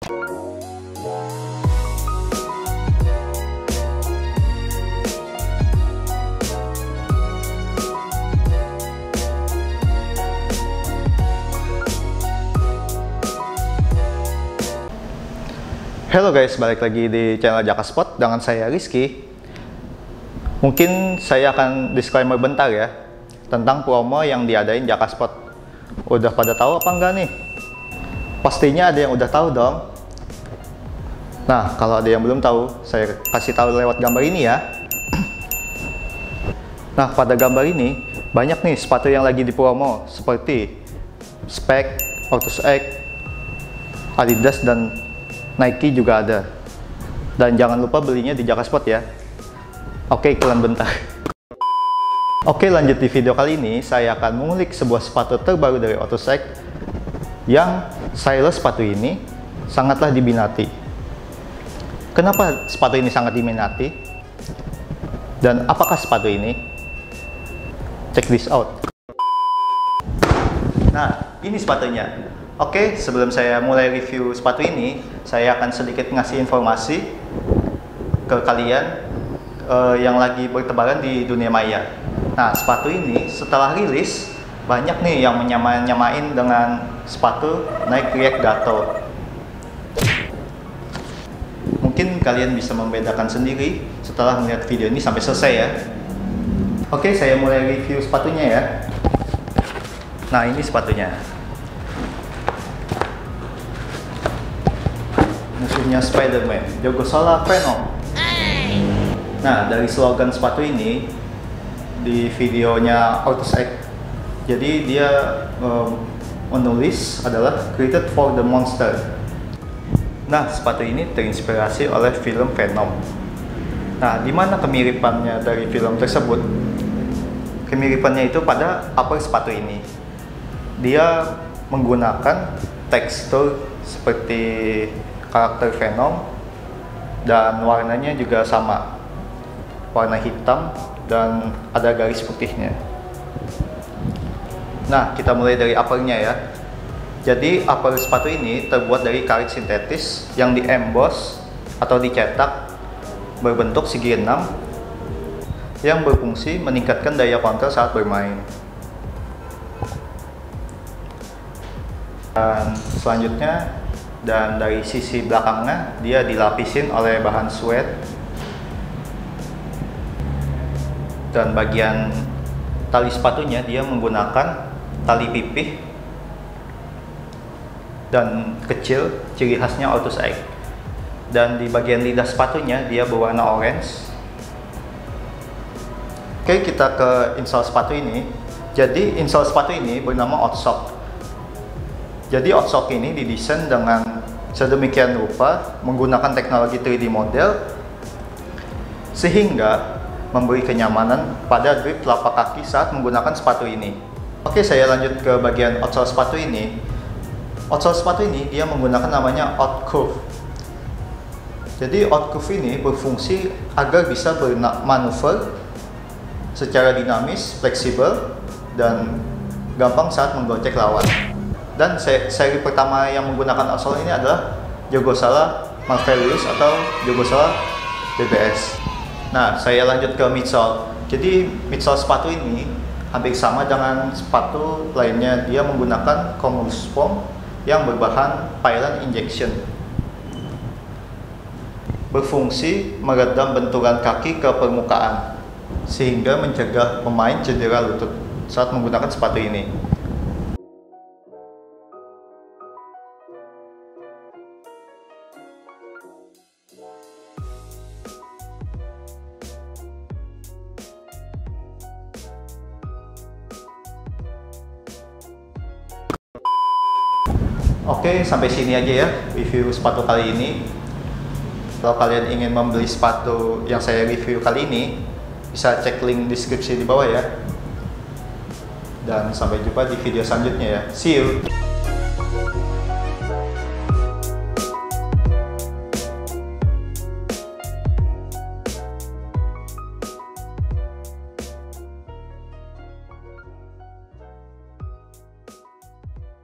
Halo guys, balik lagi di channel Jakaspot dengan saya Rizky. Mungkin saya akan disclaimer bentar ya tentang promo yang diadain Jakaspot. Udah pada tahu apa enggak nih? Pastinya ada yang udah tahu dong. Nah, kalau ada yang belum tahu, saya kasih tahu lewat gambar ini ya. Nah, pada gambar ini banyak nih sepatu yang lagi dipromo seperti Speck, Ortus X, Adidas, dan Nike juga ada. Dan jangan lupa belinya di Jakaspot ya. Oke, iklan bentar. Oke, lanjut di video kali ini saya akan mengulik sebuah sepatu terbaru dari Ortus X yang style sepatu ini sangatlah diminati. Kenapa sepatu ini sangat diminati? Dan apakah sepatu ini? Check this out. Nah, ini sepatunya. Oke, sebelum saya mulai review sepatu ini, saya akan sedikit ngasih informasi ke kalian yang lagi bertebaran di dunia maya. Nah, sepatu ini setelah rilis, banyak nih yang menyamain dengan sepatu Nike React Gato. Mungkin kalian bisa membedakan sendiri setelah melihat video ini sampai selesai ya. Oke, saya mulai review sepatunya ya. Nah, ini sepatunya. Musuhnya Spider-Man, Jogosola Venom. Nah, dari slogan sepatu ini di videonya Ortus X, jadi dia menulis adalah created for the monster. Nah, sepatu ini terinspirasi oleh film Venom. Nah, di mana kemiripannya dari film tersebut? Kemiripannya itu pada upper sepatu ini. Dia menggunakan tekstur seperti karakter Venom dan warnanya juga sama, warna hitam dan ada garis putihnya. Nah, kita mulai dari uppernya ya. Jadi upper sepatu ini terbuat dari karet sintetis yang di-emboss atau dicetak berbentuk segi 6 yang berfungsi meningkatkan daya kontrol saat bermain. Dan selanjutnya, dan dari sisi belakangnya dia dilapisin oleh bahan suede, dan bagian tali sepatunya dia menggunakan tali pipih dan kecil, ciri khasnya Ortus X. Dan di bagian lidah sepatunya dia berwarna orange. Oke, kita ke insole sepatu ini. Jadi insole sepatu ini bernama Oddsock. Jadi Oddsock ini didesain dengan sedemikian rupa menggunakan teknologi 3D model sehingga memberi kenyamanan pada grip telapak kaki saat menggunakan sepatu ini. Oke, saya lanjut ke bagian outsole sepatu ini. Outsole sepatu ini dia menggunakan namanya Outcurve. Jadi Outcurve ini berfungsi agar bisa bermanuver secara dinamis, fleksibel, dan gampang saat menggocek lawan. Dan seri pertama yang menggunakan outsole ini adalah Jogosola Marvelous atau Jogosola BBS. Nah, saya lanjut ke midsole. Jadi midsole sepatu ini hampir sama dengan sepatu lainnya. Dia menggunakan Congruous foam yang berbahan Pylan injection. Berfungsi meredam benturan kaki ke permukaan sehingga mencegah pemain cedera lutut saat menggunakan sepatu ini. Oke, sampai sini aja ya review sepatu kali ini. Kalau kalian ingin membeli sepatu yang saya review kali ini, bisa cek link deskripsi di bawah ya. Dan sampai jumpa di video selanjutnya ya. See you!